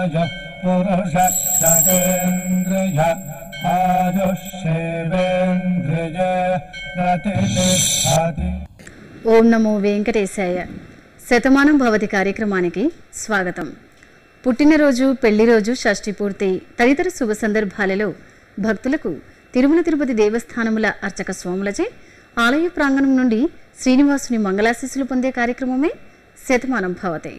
ఓం నమో వెంకటేశాయ. శతమానంభవతి కార్యక్రమానికి స్వాగతం. పుట్టినరోజు, పెళ్లిరోజు, షష్ఠి పూర్తి తదితర శుభ సందర్భాలలో భక్తులకు తిరుమల తిరుపతి దేవస్థానముల అర్చక స్వాములచే ఆలయ ప్రాంగణం నుండి శ్రీనివాసుని మంగళాశీస్సులు పొందే కార్యక్రమమే శతమానంభవతి.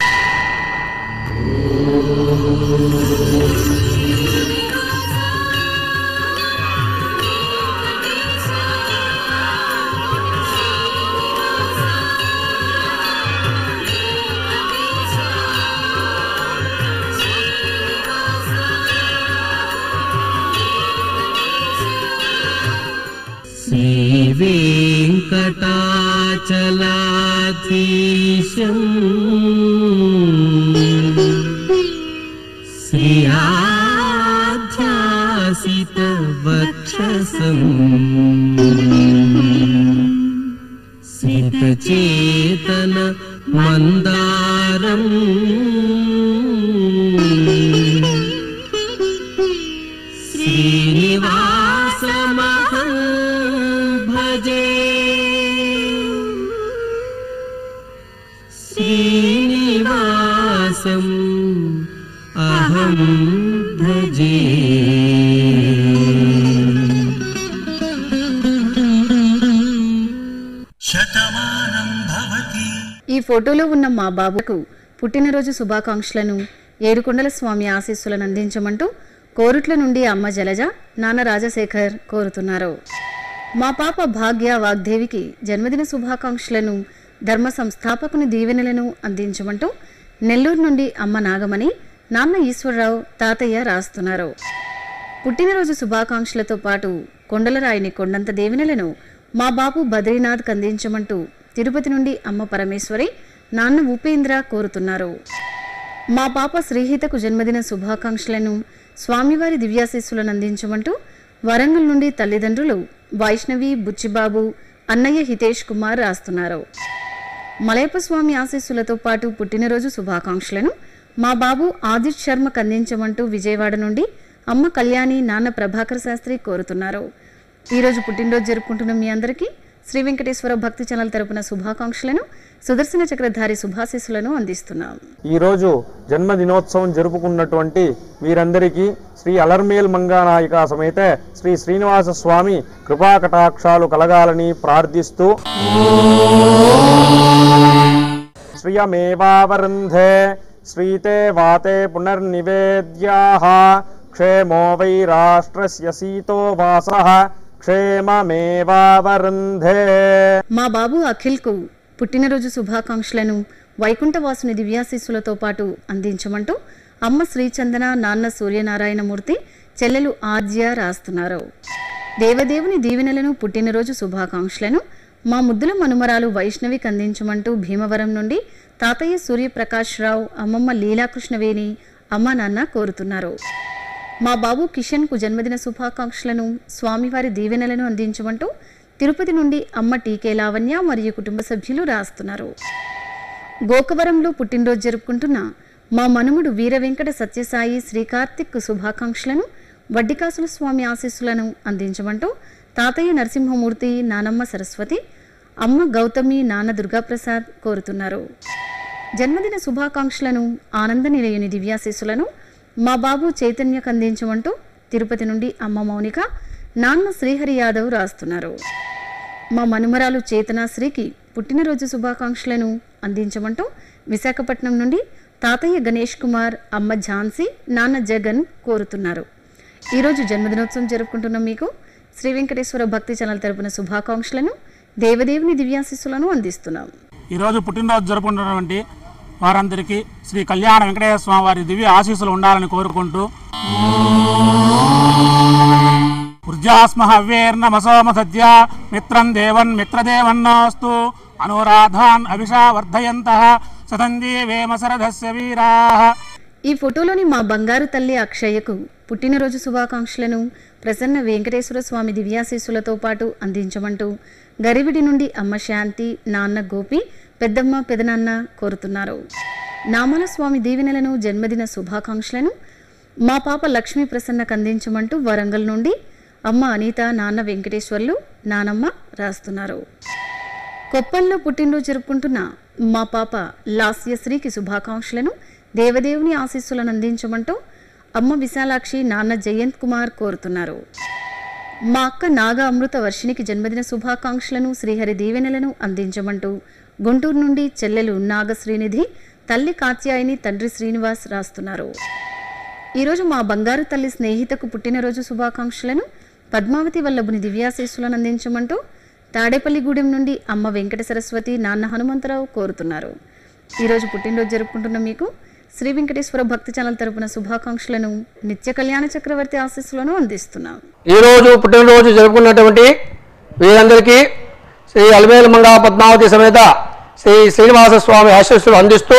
వెంకటాచలాధీశం శ్రీయాధ్యాసిత వక్షసం సితచేతన మందారం శ్రీనివాసమహం భజే శ్రీనివాసం అహం భజే. ఈ ఫోటోలో ఉన్న మా బాబుకు పుట్టినరోజు శుభాకాంక్షలను, ఏడుకొండల స్వామి ఆశీస్సులను అందించమంటూ కోరుట్ల నుండి అమ్మ జలజ, నాన్న రాజశేఖర్ కోరుతున్నారు. మా పాప భాగ్య వాగ్దేవికి జన్మదిన శుభాకాంక్షలను, ధర్మ సంస్థాపకుని దీవెనలను అందించమంటూ నెల్లూరు నుండి అమ్మ నాగమణి, నాన్న ఈశ్వరరావు, తాతయ్య రాస్తున్నారు. పుట్టినరోజు శుభాకాంక్షలతో పాటు కొండలరాయిని కొండంత దీవెనలను మా బాబు బద్రీనాథ్కి అందించమంటూ తిరుపతి నుండి అమ్మ పరమేశ్వరి, నాన్న ఉపేంద్ర కోరుతున్నారు. మా పాప శ్రీహితకు జన్మదిన శుభాకాంక్షలను, స్వామివారి దివ్యాశీస్సులను అందించమంటూ వరంగల్ నుండి తల్లిదండ్రులు వైష్ణవి, బుచ్చిబాబు, అన్నయ్య హితేష్ కుమార్ రాస్తున్నారు. మలయప్ప స్వామి ఆశీస్సులతో పాటు పుట్టినరోజు శుభాకాంక్షలను మా బాబు ఆదిత్ శర్మకు అందించమంటూ విజయవాడ నుండి అమ్మ కళ్యాణి, నాన్న ప్రభాకర్ శాస్త్రి కోరుతున్నారు. ఈరోజు పుట్టినరోజు జరుపుకుంటున్న మీ అందరికీ శ్రీ వెంకటేశ్వర భక్తి ఛానల్ తరపున శుభాకాంక్షలను, సుదర్శన చక్రధారి శుభాశీస్సులను అందిస్తున్నాం. ఈరోజు జన్మదినోత్సవం జరుపుకున్నటువంటి వీరందరికీ శ్రీ అలర్మేల్ మంగానాయిక సమేత శ్రీ శ్రీనివాస స్వామి కృపాకటాక్షాలు కలగాలని ప్రార్థిస్తూ శ్రియమేవావరుంధే శ్రీతే వాతే పునర్నివేద్యాః క్షేమో వై రాష్ట్రస్య సీతో వాసః క్షేమమేవావరుంధే. మా బాబు అఖిల్కు పుట్టినరోజు శుభాకాంక్షలను, వైకుంఠవాసుని దివ్యాశీస్సులతో పాటు అందించమంటూ అమ్మ శ్రీచందన, నాన్న సూర్యనారాయణమూర్తి, చెల్లెలు ఆద్య రాస్తున్నారు. దేవదేవుని దీవెనలను, పుట్టినరోజు శుభాకాంక్షలను మా ముద్దుల మనుమరాలు వైష్ణవికి అందించమంటూ భీమవరం నుండి తాతయ్య సూర్యప్రకాష్ రావు, అమ్మమ్మ లీలాకృష్ణవేణి, అమ్మ నాన్న కోరుతున్నారు. మా బాబు కిషన్కు జన్మదిన శుభాకాంక్షలను, స్వామివారి దీవెనలను అందించమంటూ తిరుపతి నుండి అమ్మ టీకే లావణ్య మరియు కుటుంబ సభ్యులు రాస్తున్నారు. గోకవరంలో పుట్టినరోజు జరుపుకుంటున్న మా మనుమడు వీర వెంకట సత్యసాయి శ్రీకార్తిక్ శుభాకాంక్షలను, వడ్డికాసుల స్వామి ఆశీస్సులను అందించమంటూ తాతయ్య నరసింహమూర్తి, నానమ్మ సరస్వతి, అమ్మ గౌతమి, నాన్న దుర్గాప్రసాద్ కోరుతున్నారు. జన్మదిన శుభాకాంక్షలను, ఆనంద నిలయుని దివ్యాశీస్సులను మా బాబు చైతన్యకు అందించమంటూ తిరుపతి నుండి అమ్మ మౌనిక, నాన్న శ్రీహరి యాదవ్ రాస్తున్నారు. మా మనుమరాలు చేతనాశ్రీకి పుట్టినరోజు శుభాకాంక్షలను అందించమంటూ విశాఖపట్నం నుండి తాతయ్య గణేష్ కుమార్, అమ్మ ఝాన్సీ, నాన్న జగన్ కోరుతున్నారు. ఈరోజు జన్మదినోత్సవం జరుపుకుంటున్న మీకు శ్రీ వెంకటేశ్వర భక్తి ఛానల్ తరపున శుభాకాంక్షలను, దేవదేవుని దివ్యాశీస్సులను అందిస్తున్నాం. ఈరోజు పుట్టినరోజు జరుపుకుంటున్నటువంటి వారందరికీ శ్రీ కళ్యాణ వెంకటేశ్వర స్వామి వారి దివ్య ఆశీస్సులు ఉండాలని కోరుకుంటూ ఊర్జాస్మః హవ్యేర్నమసోమ సద్య మిత్రం దేవన్ మిత్రదేవన్నోస్తు అనురాధాన్ అభిషా వర్ధయంతః సతంజీవేమ సరథస్య వీరాః. ఈ ఫోటోలోని మా బంగారు తల్లి అక్షయ్యకు పుట్టినరోజు శుభాకాంక్షలను, ప్రసన్న వెంకటేశ్వర స్వామి దివ్యాశీస్సులతో పాటు అందించమంటూ గరివిడి నుండి అమ్మ శాంతి, నాన్న గోపి, పెద్దమ్మ పెదనాన్న కోరుతున్నారు. నామాల స్వామి దీవెనలను జన్మదిన శుభాకాంక్షలను మా పాప లక్ష్మీ ప్రసన్నకు అందించమంటూ వరంగల్ నుండి అమ్మ అనిత, నాన్న వెంకటేశ్వర్లు, నానమ్మ రాస్తున్నారు. కొప్పల్లో పుట్టినరోజు జరుపుకుంటున్న మా పాప లాస్యశ్రీకి శుభాకాంక్షలను దేవదేవుని ఆశీస్సులను అందించమంటూ అమ్మ విశాలాక్షి, నాన్న జయంత్ కుమార్ కోరుతున్నారు. మా అక్క నాగ అమృత వర్షినికి జన్మదిన శుభాకాంక్షలను శ్రీహరి దీవెనలను అందించమంటూ గుంటూరు నుండి చెల్లెలు నాగ శ్రీనిధి, తల్లి కాత్యాయని, తండ్రి శ్రీనివాస్ రాస్తున్నారు. ఈరోజు మా బంగారు తల్లి స్నేహితకు పుట్టినరోజు శుభాకాంక్షలను పద్మావతి వల్లభుని దివ్యాశీస్సులను అందించమంటూ తాడేపల్లిగూడెం నుండి అమ్మ వెంకట సరస్వతి, నాన్న హనుమంతరావు కోరుతున్నారు. ఈరోజు పుట్టినరోజు జరుపుకుంటున్న మీకు శ్రీ వెంకటేశ్వర భక్తి ఛానల్ తరపున శుభాకాంక్షలను, నిత్య కళ్యాణ చక్రవర్తి ఆశీస్సులను అందిస్తున్నాం. ఈరోజు పుట్టినరోజు జరుపుకున్నటువంటి వీరందరికీ శ్రీ అలమేలు మంగా పద్మావతి సమేత శ్రీ శ్రీనివాస స్వామి ఆశీస్సులు అందిస్తూ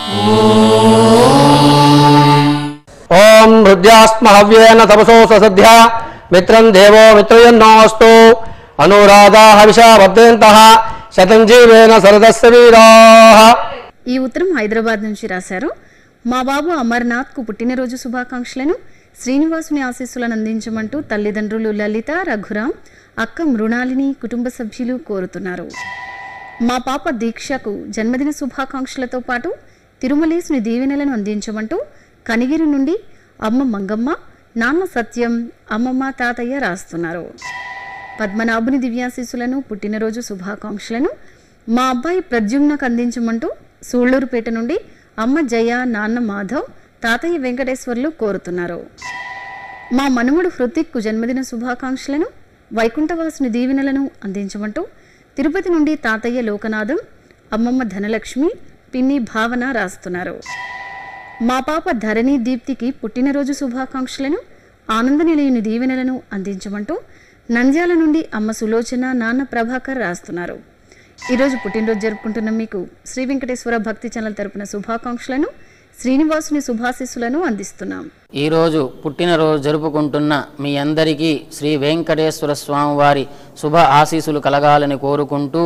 ఓం హృద్యాస్మ హవ్యేన తపసో ససధ్య మిత్రం దేవో మిత్రయన్నోస్తు అనురాధా హవిషా వర్ధయంతః శతం జీవేన సరదస్య వీరాః. ఈ ఉత్తరం హైదరాబాద్ నుంచి రాశారు. మా బాబు అమర్నాథ్కు పుట్టినరోజు శుభాకాంక్షలను, శ్రీనివాసుని ఆశీస్సులను అందించమంటూ తల్లిదండ్రులు లలిత, రఘురాం, అక్క మృణాలిని, కుటుంబ సభ్యులు కోరుతున్నారు. మా పాప దీక్షకు జన్మదిన శుభాకాంక్షలతో పాటు తిరుమలేసుని దీవెనలను అందించమంటూ కనిగిరి నుండి అమ్మ మంగమ్మ, నాన్న సత్యం, అమ్మమ్మ, తాతయ్య రాస్తున్నారు. పద్మనాభుని దివ్యాశీస్సులను, పుట్టినరోజు శుభాకాంక్షలను మా అబ్బాయి ప్రద్యుమ్నకు అందించమంటూ సూళ్లూరుపేట నుండి అమ్మ జయ, నాన్న మాధవ్, తాతయ్య వెంకటేశ్వర్లు కోరుతున్నారు. మా మనుమడు హృతిక్కు జన్మదిన శుభాకాంక్షలను, వైకుంఠవాసుని దీవెనలను అందించమంటూ తిరుపతి నుండి తాతయ్య లోకనాథం, అమ్మమ్మ ధనలక్ష్మి, పిన్ని భావన రాస్తున్నారు. మా పాప ధరణి దీప్తికి పుట్టినరోజు శుభాకాంక్షలను, ఆనంద నిలయుని దీవెనలను అందించమంటూ నంద్యాల నుండి అమ్మ సులోచన, నాన్న ప్రభాకర్ రాస్తున్నారు. ఈరోజు పుట్టినరోజు జరుపుకుంటున్న మీకు శ్రీ వెంకటేశ్వర భక్తి ఛానల్ తరపున శుభాకాంక్షలను, శ్రీనివాసుని శుభాశీస్సులను అందిస్తున్నాం. ఈరోజు పుట్టినరోజు జరుపుకుంటున్న మీ అందరికీ శ్రీ వెంకటేశ్వర స్వామి వారి శుభ ఆశీస్సులు కలగాలని కోరుకుంటూ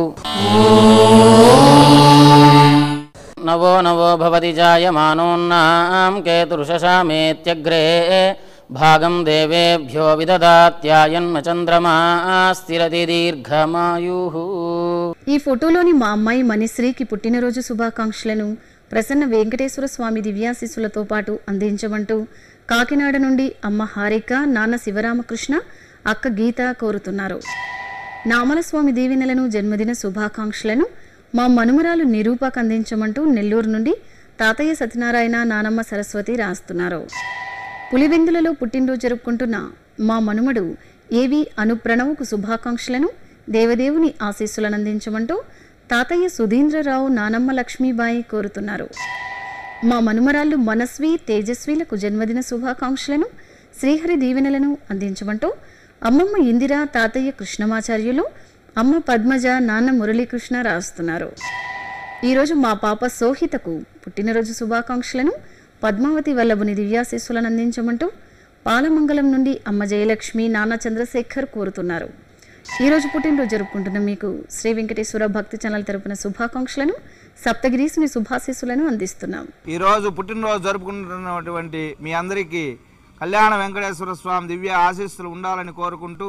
నవో నవో భవతి జాయమానోన్నాం కేతుర్షశామేత్యగ్రే భాగం దేవేభ్యో విదదాత్యాయన్మ చంద్రమా స్థిరతి దీర్ఘమాయుః. ఈ ఫోటోలోని మా అమ్మాయి మణిశ్రీకి పుట్టినరోజు శుభాకాంక్షలను ప్రసన్న వెంకటేశ్వర స్వామి దివ్యాశీస్సులతో పాటు అందించమంటూ కాకినాడ నుండి అమ్మ హారిక, నాన్న శివరామకృష్ణ, అక్క గీత కోరుతున్నారు. నామల స్వామి దీవెనలను, జన్మదిన శుభాకాంక్షలను మా మనుమరాలు నిరూపకు అందించమంటూ నెల్లూరు నుండి తాతయ్య సత్యనారాయణ, నానమ్మ సరస్వతి రాస్తున్నారు. పులివెందులలో పుట్టినరోజు జరుపుకుంటున్న మా మనుమడు ఏవి అనుప్రణవ్కు శుభాకాంక్షలను, దేవదేవుని ఆశీస్సులను అందించమంటూ తాతయ్య సుధీంద్రరావు, నానమ్మ లక్ష్మీబాయి కోరుతున్నారు. మా మనుమరాళ్ళు మనస్వి, తేజస్విలకు జన్మదిన శుభాకాంక్షలను, శ్రీహరి దీవెనలను అందించమంటూ అమ్మమ్మ ఇందిర, తాతయ్య కృష్ణమాచార్యులు, అమ్మ పద్మజ, నాన్న మురళీకృష్ణ రాస్తున్నారు. ఈరోజు మా పాప సోహితకు పుట్టినరోజు శుభాకాంక్షలను, పద్మావతి వల్లభుని దివ్యాశీస్సులను అందించమంటూ పాలమంగళం నుండి అమ్మ జయలక్ష్మి, నాన్న చంద్రశేఖర్ కోరుతున్నారు. ఈరోజు పుట్టినరోజు జరుపుకుంటున్న మీకు శ్రీ వెంకటేశ్వర భక్తి ఛానల్ తరపున శుభాకాంక్షలను, సప్తగిరీసుని శుభాశీస్సులను అందిస్తున్నాం. ఈరోజు పుట్టినరోజు జరుపుకుంటున్నటువంటి మీ అందరికీ కళ్యాణ వెంకటేశ్వర స్వామి దివ్య ఆశీస్సులు ఉండాలని కోరుకుంటూ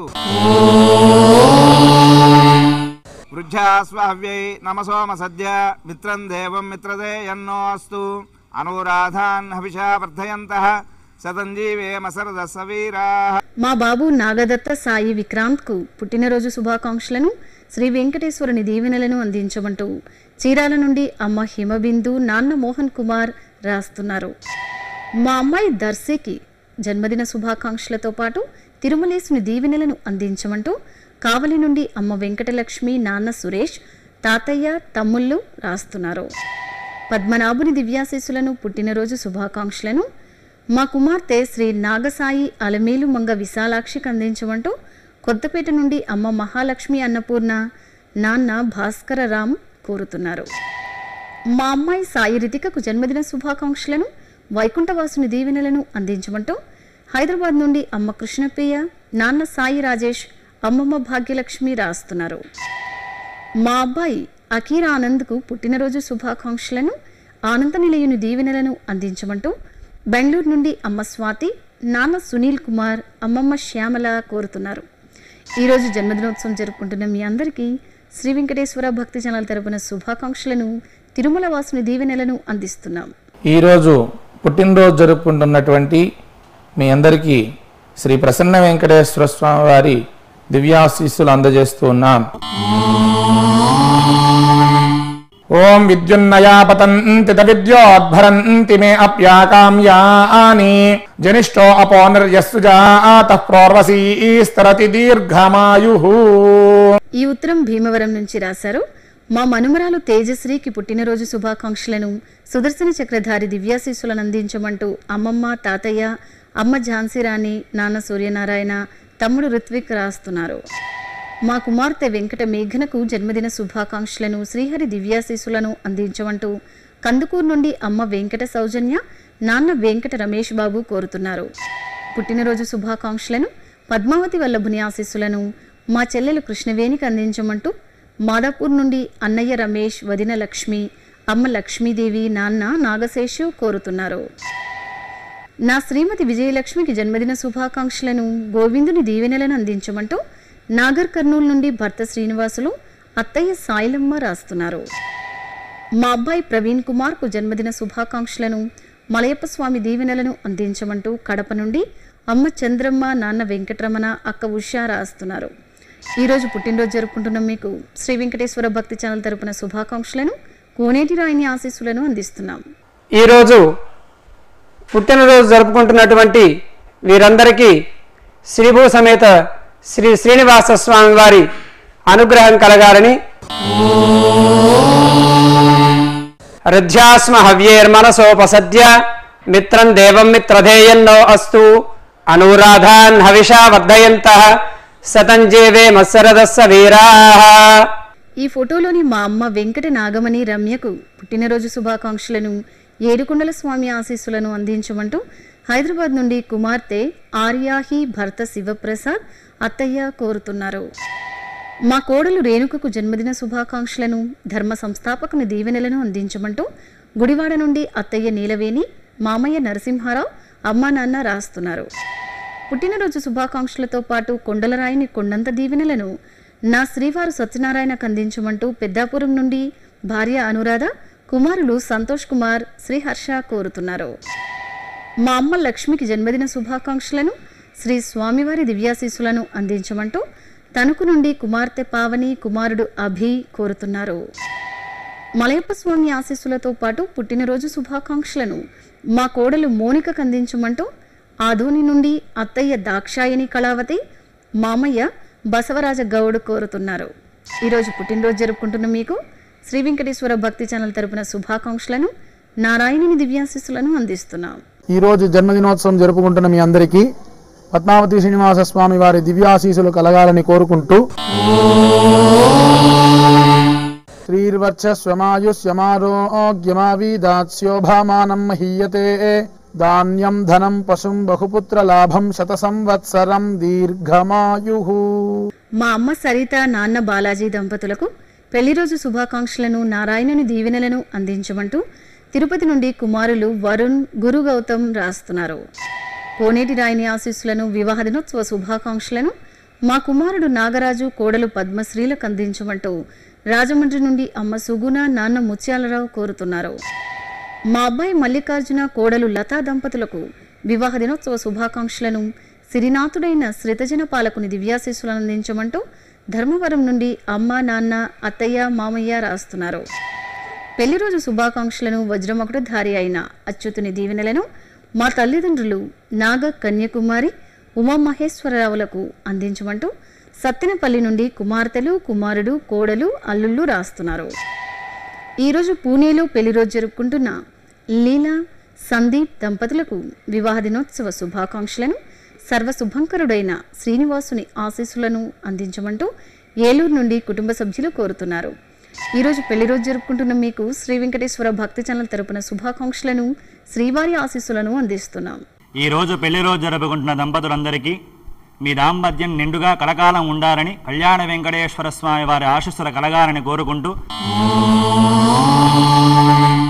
వృద్ధ్యాస్వహవ్యై నమసోమ సద్య మిత్రం దేవం మిత్రదే ఎన్నో అస్తు అనురాధాన్ హవిషా వర్ధయంతః శతంజీవేమ సరదస్య వీరాః. మా బాబు నాగదత్త సాయి విక్రాంత్కు పుట్టినరోజు శుభాకాంక్షలను, శ్రీ వెంకటేశ్వరుని దీవెనలను అందించమంటూ చీరాల నుండి అమ్మ హిమబిందు, నాన్న మోహన్ కుమార్ రాస్తున్నారు. మా అమ్మాయి దర్శికి జన్మదిన శుభాకాంక్షలతో పాటు తిరుమలేసుని దీవెనలను అందించమంటూ కావలి నుండి అమ్మ వెంకటలక్ష్మి, నాన్న సురేష్, తాతయ్య, తమ్ముళ్ళు రాస్తున్నారు. పద్మనాభుని దివ్యాశీస్సులను, పుట్టినరోజు శుభాకాంక్షలను మా కుమార్తె శ్రీ నాగసాయి అలమేలు మంగ విశాలాక్షికి అందించమంటూ కొత్తపేట నుండి అమ్మ మహాలక్ష్మి అన్నపూర్ణ, నాన్న భాస్కరరామ్ కోరుతున్నారు. మా అమ్మాయి సాయి రితికకు జన్మదిన శుభాకాంక్షలను, వైకుంఠవాసుని దీవెనలను అందించమంటూ హైదరాబాద్ నుండి అమ్మ కృష్ణప్రియ, నాన్న సాయి రాజేష్, అమ్మమ్మ భాగ్యలక్ష్మి రాస్తున్నారు. మా అబ్బాయి అకీర్ ఆనంద్కు పుట్టినరోజు శుభాకాంక్షలను, ఆనంద నిలయుని దీవెనలను అందించమంటూ బెంగళూరు నుండి అమ్మ స్వాతి, నాన్న సునీల్ కుమార్, అమ్మమ్మ శ్యామల కోరుతున్నారు. ఈరోజు జన్మదినోత్సవం జరుపుకుంటున్న మీ అందరికీ శ్రీ వెంకటేశ్వర భక్తి ఛానల్ తరపున శుభాకాంక్షలను, తిరుమల వాసుని దీవెనలను అందిస్తున్నాం. ఈరోజు పుట్టినరోజు జరుపుకుంటున్నటువంటి మీ అందరికీ శ్రీ ప్రసన్న వెంకటేశ్వర స్వామి వారి దివ్యాశీస్సులు అందజేస్తూ ఉన్నాం. ఓం విద్యున్నయా పతంతి విద్యోద్భరంతి మే అప్యాకామ్యాని జనిష్టో అపో నిర్యస్సు జాతః ప్రోర్వసీస్తరతి దీర్ఘమాయుః. ఈ ఉత్తరం భీమవరం నుంచి రాశారు. మా మనుమరాలు తేజశ్రీకి పుట్టినరోజు శుభాకాంక్షలను, సుదర్శన చక్రధారి దివ్యాశీస్సులను అందించమంటూ అమ్మమ్మ, తాతయ్య, అమ్మ ఝాన్సీరాణి, నాన్న సూర్యనారాయణ, తమ్ముడు ఋత్విక్ రాస్తున్నారు. మా కుమార్తె వెంకట మేఘనకు జన్మదిన శుభాకాంక్షలను, శ్రీహరి దివ్యాశీస్సులను అందించమంటూ కందుకూరు నుండి అమ్మ వెంకట సౌజన్య, నాన్న వెంకట రమేష్ బాబు కోరుతున్నారు. పుట్టినరోజు శుభాకాంక్షలను, పద్మావతి వల్లభుని ఆశీస్సులను మా చెల్లెలు కృష్ణవేణికి అందించమంటూ మాదాపూర్ నుండి అన్నయ్య రమేష్, వదిన లక్ష్మి, అమ్మ లక్ష్మీదేవి, నాన్న నాగశేషు కోరుతున్నారు. నా శ్రీమతి విజయలక్ష్మికి జన్మదిన శుభాకాంక్షలను, గోవిందుని దీవెనలను అందించమంటూ నాగర్ కర్నూలు నుండి భర్త శ్రీనివాసులు, అత్తయ్య సాయిలమ్మ రాస్తున్నారు. మా అబ్బాయి ప్రవీణ్ కుమార్కు జన్మదిన శుభాకాంక్షలను, మలయప్ప స్వామి దీవెనలను అందించమంటూ కడప నుండి అమ్మ చంద్రమ్మ, నాన్న వెంకటరమణ, అక్క ఉషా రాస్తున్నారు. ఈరోజు పుట్టినరోజు జరుపుకుంటున్న మీకు శ్రీ వెంకటేశ్వర భక్తి ఛానల్ తరపున శుభాకాంక్షలను, కోనేటి రాయిని ఆశీస్సులను అందిస్తున్నాం. ఈరోజు పుట్టినరోజు జరుపుకుంటున్నటువంటి వీరందరికీ శ్రీభూ సమేత శ్రీ శ్రీనివాస స్వామి వారి అనుగ్రహం కలగాలని, హృద్యాస్మ హవ్యేర్మనసోపసద్య మిత్రం దేవం మిత్రధేయన్నో అస్తు అనురాధాన్ హవిషా వర్ధయంతః సతంజేవే మత్సరదస్స వీరాః. ఈ ఫోటోలోని మా అమ్మ వెంకట నాగమణి రమ్యకు పుట్టినరోజు శుభాకాంక్షలను, ఏడుకొండల స్వామి ఆశీస్సులను అందించమంటూ హైదరాబాద్ నుండి కుమార్తె ఆర్యాహి, భర్త శివప్రసాద్, అత్తయ్య కోరుతున్నారు. మా కోడలు రేణుకకు జన్మదిన శుభాకాంక్షలను, ధర్మ సంస్థాపకుని దీవెనలను అందించమంటూ గుడివాడ నుండి అత్తయ్య నీలవేణి, మామయ్య నరసింహారావు, అమ్మా నాన్న రాస్తున్నారు. పుట్టినరోజు శుభాకాంక్షలతో పాటు కొండలరాయిని కొండంత దీవెనలను నా శ్రీవారు సత్యనారాయణకు అందించమంటూ పెద్దాపురం నుండి భార్య అనురాధ, కుమారులు సంతోష్ కుమార్, శ్రీహర్ష కోరుతున్నారు. మా అమ్మ లక్ష్మికి జన్మదిన శుభాకాంక్షలను, శ్రీ స్వామివారి దివ్యాశీస్సులను అందించమంటూ తణుకు నుండి కుమార్తె పావని, కుమారుడు అభి కోరుతున్నారు. మలయప్ప స్వామి ఆశీస్సులతో పాటు పుట్టినరోజు శుభాకాంక్షలను మా కోడలు మోనికకు అందించమంటూ ఆదోని నుండి అత్తయ్య దాక్షాయని కళావతి, మామయ్య బసవరాజ గౌడ్ కోరుతున్నారు. ఈరోజు పుట్టినరోజు జరుపుకుంటున్న మీకు శ్రీ వెంకటేశ్వర భక్తి ఛానల్ తరపున శుభాకాంక్షలను, నారాయణుని దివ్యాశీస్సులను అందిస్తున్నాం. ఈరోజు జన్మదినోత్సవం జరుపుకుంటున్న మీ అందరికీ పద్మావతి శ్రీనివాస స్వామి వారి దివ్యాశీసులు కలగాలని కోరుకుంటూ శ్రీర్వర్చస్వమాయుష్యమారోగ్యమావీదాస్యోభామానం మహీయతే ధాన్యం ధనం పశుం బహుపుత్ర లాభం శత సంవత్సరం దీర్ఘమాయుః. మా అమ్మ సరిత, నాన్న బాలాజీ దంపతులకు పెళ్లిరోజు శుభాకాంక్షలను, నారాయణుని దీవెనలను అందించమంటూ తిరుపతి నుండి కుమారులు వరుణ్, గురు గౌతమ్ రాస్తున్నారు. కోనేటి రాయిని ఆశీస్సులను, వివాహ దినోత్సవ శుభాకాంక్షలను మా కుమారుడు నాగరాజు, కోడలు పద్మశ్రీలకు అందించమంటూ రాజమండ్రి నుండి అమ్మ సుగుణ, నాన్న ముత్యాలరావు కోరుతున్నారు. మా అబ్బాయి మల్లికార్జున, కోడలు లతా దంపతులకు వివాహ దినోత్సవ శుభాకాంక్షలను, సిరినాథుడైన శ్రితజన పాలకుని దివ్యాశీస్సులను అందించమంటూ ధర్మవరం నుండి అమ్మ, నాన్న, అత్తయ్య, మామయ్య రాస్తున్నారు. పెళ్లిరోజు శుభాకాంక్షలను, వజ్రమకుటధారి అయిన అచ్యుతుని దీవెనలను మా తల్లిదండ్రులు నాగ కన్యకుమారి, ఉమామహేశ్వరరావులకు అందించమంటూ సత్తెనపల్లి నుండి కుమార్తెలు, కుమారుడు, కోడలు, అల్లుళ్ళు రాస్తున్నారు. ఈరోజు పూణేలో పెళ్లిరోజు జరుపుకుంటున్న లీలా, సందీప్ దంపతులకు వివాహ దినోత్సవ శుభాకాంక్షలను, సర్వశుభంకరుడైన శ్రీనివాసుని ఆశీస్సులను అందించమంటూ ఏలూరు నుండి కుటుంబ సభ్యులు కోరుతున్నారు. ఈరోజు పెళ్లిరోజు జరుపుకుంటున్న మీకు శ్రీ వెంకటేశ్వర భక్తి ఛానల్ తరపున శుభాకాంక్షలను, శ్రీవారి ఆశీస్సులను అందిస్తున్నాం. ఈరోజు పెళ్లిరోజు జరుపుకుంటున్న దంపతులందరికీ మీ దాంపత్యం నిండుగా కలకాలం ఉండాలని, కళ్యాణ వెంకటేశ్వర స్వామి వారి ఆశీస్సులు కలగాలని కోరుకుంటూ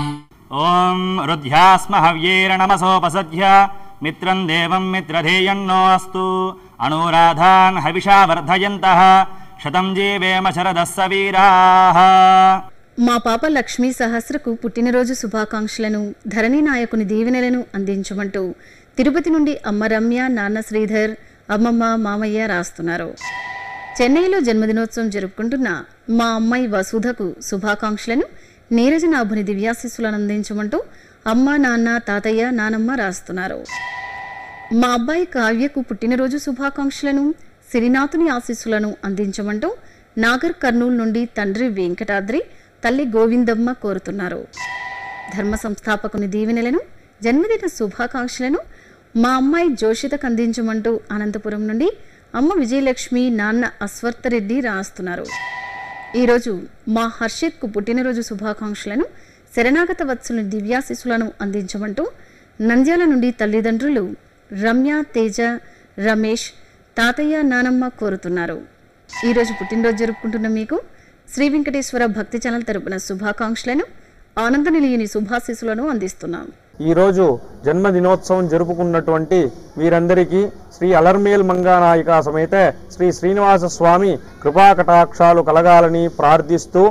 ఓం రుధ్యాస్మ హవ్యేర నమసోపసధ్య మిత్రం దేవం మిత్రధేయన్నో అస్తు అనురాధాన్ హవిషా వర్ధయంతః శతం జీవేమ శరదస్స వీరాః. మా పాప లక్ష్మీ సహస్రకు పుట్టినరోజు శుభాకాంక్షలను, ధరణి నాయకుని దీవెనలను అందించమంటూ తిరుపతి నుండి అమ్మ రమ్య, నాన్న శ్రీధర్, అమ్మమ్మ, మామయ్య రాస్తున్నారు. చెన్నైలో జన్మదినోత్సవం జరుపుకుంటున్న మా అమ్మాయి వసుధకు శుభాకాంక్షలను, నీరజనాభుని దివ్యాశీస్సులను అందించమంటూ అమ్మ, నాన్న, తాతయ్య, నానమ్మ రాస్తున్నారు. మా అబ్బాయి కావ్యకు పుట్టినరోజు శుభాకాంక్షలను, సిరినాథుని ఆశీస్సులను అందించమంటూ నాగర్ కర్నూలు నుండి తండ్రి వెంకటాద్రి, తల్లి గోవిందమ్మ కోరుతున్నారు. ధర్మ సంస్థాపకుని దీవెనలను, జన్మదిన శుభాకాంక్షలను మా అమ్మాయి జోషితకు అందించమంటూ అనంతపురం నుండి అమ్మ విజయలక్ష్మి, నాన్న అశ్వర్తరెడ్డి రాస్తున్నారు. ఈరోజు మా హర్షిత్కు పుట్టినరోజు శుభాకాంక్షలను, శరణాగత వత్సలుని దివ్యాశీస్సులను అందించమంటూ నంద్యాల నుండి తల్లిదండ్రులు రమ్య, తేజ, రమేష్, తాతయ్య, నానమ్మ కోరుతున్నారు. ఈరోజు పుట్టినరోజు జరుపుకుంటున్న మీకు శ్రీ వెంకటేశ్వర భక్తి ఛానల్ తరపున శుభాకాంక్షలను, ఆనంద నిలయని శుభాశీస్సులను అందిస్తున్నాం. ఈరోజు జన్మదినోత్సవం జరుపుకున్నటువంటి వీరందరికీ శ్రీ అలర్మేల్ మంగానాయిక సమేత శ్రీ శ్రీనివాస స్వామి కృపాకటాక్షాలు కలగాలని ప్రార్థిస్తూ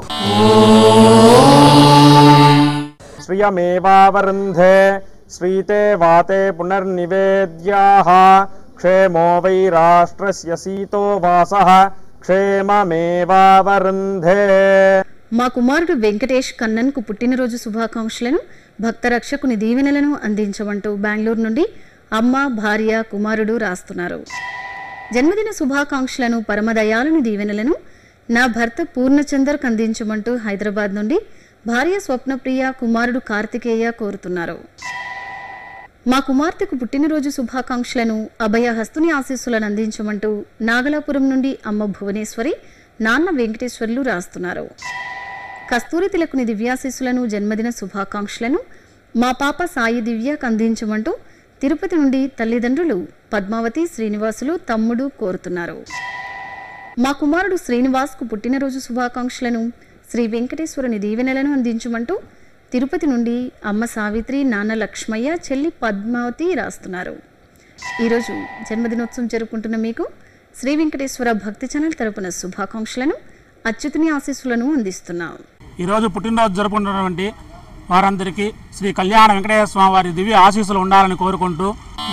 శ్రియమేవావరుంధే శ్రీతే వాతే పునర్నివేద్యాః క్షేమో వై రాష్ట్రస్య సీతో వాసః క్షేమమేవావరుంధే. మా కుమారుడు వెంకటేష్ కన్నన్కు పుట్టినరోజు శుభాకాంక్షలను, భక్త రక్షకుని దీవెనలను అందించమంటూ బెంగళూరు నుండి అమ్మ, భార్య, కుమారుడు రాస్తున్నారు. జన్మదిన శుభాకాంక్షలను, పరమదయాలుని దీవెనలను నా భర్త పూర్ణచందర్కు అందించమంటూ హైదరాబాద్ నుండి భార్య స్వప్నప్రియ, కుమారుడు కార్తికేయ కోరుతున్నారు. మా కుమార్తెకు పుట్టినరోజు శుభాకాంక్షలను, అభయహస్తుని ఆశీస్సులను అందించమంటూ నాగలాపురం నుండి అమ్మ భువనేశ్వరి, నాన్న వెంకటేశ్వర్లు రాస్తున్నారు. కస్తూరి తిలకుని దివ్యాశీస్సులను, జన్మదిన శుభాకాంక్షలను మా పాప సాయి దివ్యకు అందించమంటూ తిరుపతి నుండి తల్లిదండ్రులు పద్మావతి, శ్రీనివాసులు, తమ్ముడు కోరుతున్నారు. మా కుమారుడు శ్రీనివాస్కు పుట్టినరోజు శుభాకాంక్షలను, శ్రీ వెంకటేశ్వరుని దీవెనలను అందించమంటూ తిరుపతి నుండి అమ్మ సావిత్రి, నాన్న లక్ష్మయ్య, చెల్లి పద్మావతి రాస్తున్నారు. ఈరోజు జన్మదినోత్సవం జరుపుకుంటున్న మీకు శ్రీ వెంకటేశ్వర భక్తి ఛానల్ తరపున శుభాకాంక్షలను, అచ్యుతుని ఆశీస్సులను అందిస్తున్నాం. ఈరోజు పుట్టినరోజు జరుపుకుంటున్నటువంటి వారందరికీ శ్రీ కళ్యాణ వెంకటేశ్వర స్వామి వారి దివ్య ఆశీస్సులు ఉండాలని కోరుకుంటూ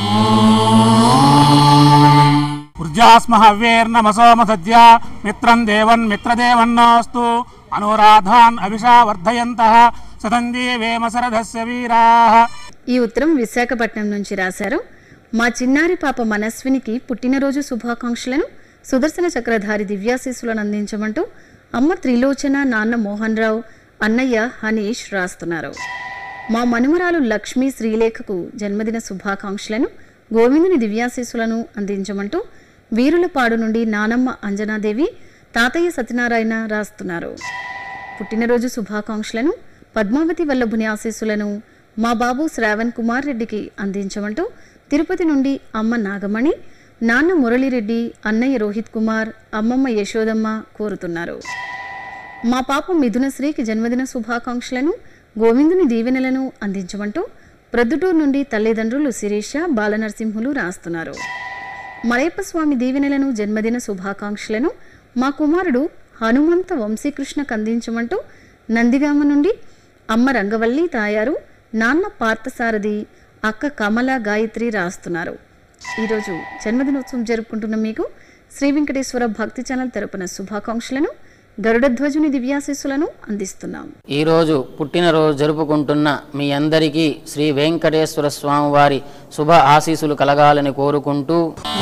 ఊర్జాస్మ హవ్యేర్నమసోమ సద్య మిత్రం దేవన్ మిత్రదేవన్నోస్తు అనురాధాన్ అభిషా వర్ధయంతః శతంజీవేమ శరదస్య వీరాః. ఈ ఉత్తరం విశాఖపట్నం నుంచి రాశారు. మా చిన్నారి పాప మనస్వినికి పుట్టినరోజు శుభాకాంక్షలను, సుదర్శన చక్రధారి దివ్యాశీస్సులను అందించమంటూ అమ్మ త్రిలోచన, నాన్న మోహన్ రావు, అన్నయ్య హనీష్ రాస్తున్నారు. మా మనుమరాలు లక్ష్మీ శ్రీలేఖకు జన్మదిన శుభాకాంక్షలను, గోవిందుని దివ్యాశీస్సులను అందించమంటూ వీరులపాడు నుండి నానమ్మ అంజనాదేవి, తాతయ్య సత్యనారాయణ రాస్తున్నారు. పుట్టినరోజు శుభాకాంక్షలను, పద్మావతి వల్లభుని ఆశీస్సులను మా బాబు శ్రావణ్ కుమార్ రెడ్డికి అందించమంటూ తిరుపతి నుండి అమ్మ నాగమణి, నాన్న మురళిరెడ్డి, అన్నయ్య రోహిత్ కుమార్, అమ్మమ్మ యశోదమ్మ కోరుతున్నారు. మా పాప మిథునశ్రీకి జన్మదిన శుభాకాంక్షలను, గోవిందుని దీవెనలను అందించమంటూ ప్రొద్దుటూరు నుండి తల్లిదండ్రులు శిరీష, బాలనరసింహులు రాస్తున్నారు. మలయప్ప స్వామి దీవెనలను, జన్మదిన శుభాకాంక్షలను మా కుమారుడు హనుమంత వంశీకృష్ణకు అందించమంటూ నందిగామ నుండి అమ్మ రంగవల్లి తాయారు, నాన్న పార్థసారథి, అక్క కమల, గాయత్రి రాస్తున్నారు. ఈరోజు జన్మదినోత్సవం జరుపుకుంటున్న మీకు శ్రీ వెంకటేశ్వర భక్తి ఛానల్ తరపున శుభాకాంక్షలను, గరుడధ్వజుని దివ్యాశీస్సులను అందిస్తున్నాం. ఈరోజు పుట్టినరోజు జరుపుకుంటున్న మీ అందరికీ శ్రీ వెంకటేశ్వర స్వామి వారి శుభ ఆశీస్సులు కలగాలని కోరుకుంటూ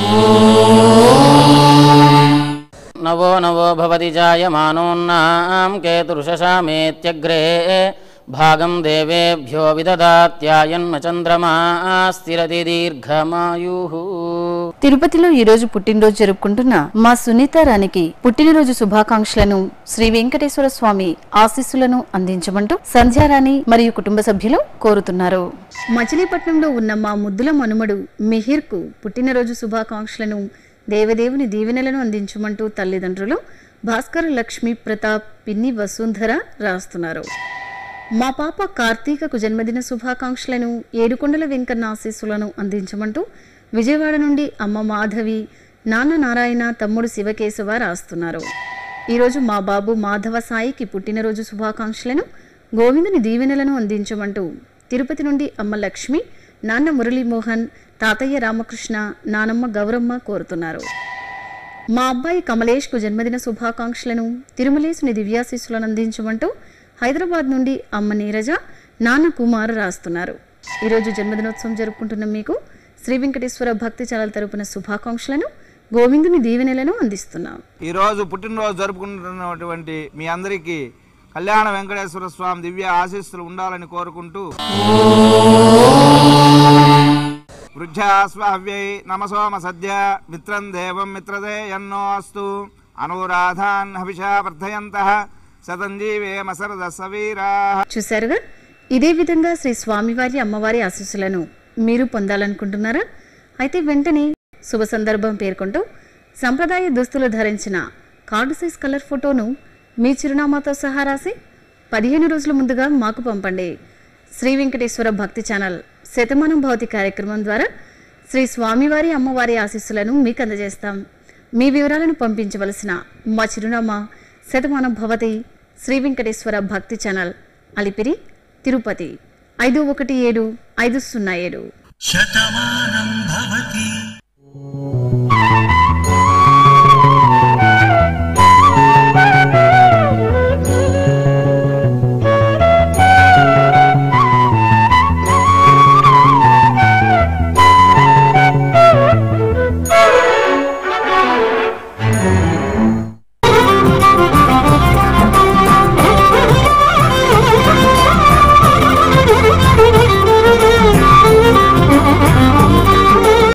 నవో నవో భవతి జాయమానోన్నాం కేతుర్షశామేత్యగ్రే భాగం దేవేభ్యో విదదాత్యాయన్మ చంద్రమా స్థిరతి దీర్ఘమాయుః. తిరుపతిలో ఈరోజు పుట్టినరోజు జరుపుకుంటున్న మా సునీత రానికి పుట్టినరోజు శుభాకాంక్షలను, శ్రీ వెంకటేశ్వర స్వామి ఆశీస్సులను అందించమంటూ సంధ్యారాణి మరియు కుటుంబ సభ్యులు కోరుతున్నారు. మచిలీపట్నంలో ఉన్న మా ముద్దుల మనుమడు మిహిర్కు పుట్టినరోజు శుభాకాంక్షలను, దేవదేవుని దీవెనలను అందించమంటూ తల్లిదండ్రులు భాస్కర్, లక్ష్మీ ప్రతాప్, పిన్ని వసుంధర రాస్తున్నారు. మా పాప కార్తీకకు జన్మదిన శుభాకాంక్షలను, ఏడుకొండల వెంకన్న ఆశీస్సులను అందించమంటూ విజయవాడ నుండి అమ్మ మాధవి, నాన్న నారాయణ, తమ్ముడు శివకేశవ రాస్తున్నారు. ఈరోజు మా బాబు మాధవ సాయికి పుట్టినరోజు శుభాకాంక్షలను, గోవిందుని దీవెనలను అందించమంటూ తిరుపతి నుండి అమ్మ లక్ష్మి, నాన్న మురళీమోహన్, తాతయ్య రామకృష్ణ, నానమ్మ గౌరమ్మ కోరుతున్నారు. మా అబ్బాయి కమలేష్కు జన్మదిన శుభాకాంక్షలను, తిరుమలేశుని దివ్యాశీస్సులను అందించమంటూ హైదరాబాద్ నుండి అమ్మ నీరజ, నాన్న కుమార్ రాస్తున్నారు. ఈరోజు జన్మదినోత్సవం జరుపుకుంటున్న మీకు శ్రీ వెంకటేశ్వర భక్తి ఛానల్ తరపున శుభాకాంక్షలను, గోవిందుని దీవెనలను అందిస్తున్నాం. ఈరోజు పుట్టినరోజు జరుపుకుంటున్నటువంటి మీ అందరికీ కళ్యాణ వెంకటేశ్వర స్వామి దివ్య ఆశీస్సులు ఉండాలని కోరుకుంటూ వృద్ధ్యాస్వావ్యై నమసోమ సద్య మిత్రం దేవం మిత్రదే ఎన్నో అస్తు అనురాధాన్ హవిషా వర్ధయంతః శతంజీవేమ సరద సవీరా. చూశారుగా, ఇదే విధంగా శ్రీ స్వామివారి అమ్మవారి ఆశీస్సులను మీరు పొందాలనుకుంటున్నారా? అయితే వెంటనే శుభ సందర్భం పేర్కొంటూ సంప్రదాయ దుస్తులు ధరించిన కార్డు సైజ్ కలర్ ఫోటోను మీ చిరునామాతో సహా రాసి 15 రోజుల ముందుగా మాకు పంపండి. శ్రీ వెంకటేశ్వర భక్తి ఛానల్ శతమానంభవతి కార్యక్రమం ద్వారా శ్రీ స్వామివారి అమ్మవారి ఆశీస్సులను మీకు అందజేస్తాం. మీ వివరాలను పంపించవలసిన మా చిరునామా శతమానంభవతి, శ్రీ వెంకటేశ్వర భక్తి ఛానల్, అలిపిరి, తిరుపతి 517507.